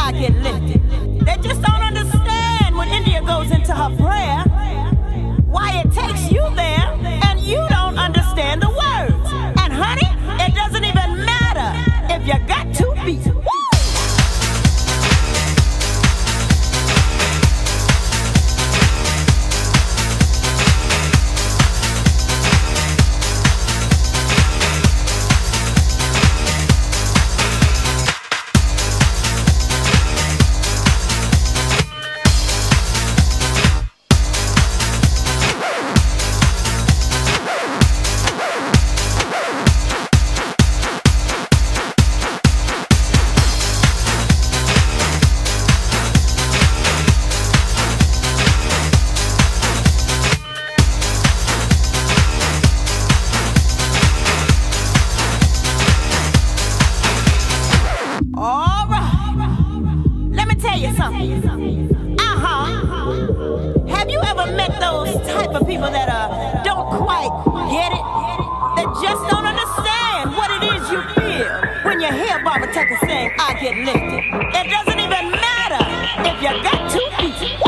I get lifted. They just don't understand when India goes into her prayer, why it takes you there and you don't understand the words. And honey, it doesn't even matter if you got 2 feet. Have you ever met those type of people that don't quite get it? That just don't understand what it is you feel when you hear Barbara Tucker saying, I get lifted. It doesn't even matter if you got 2 feet.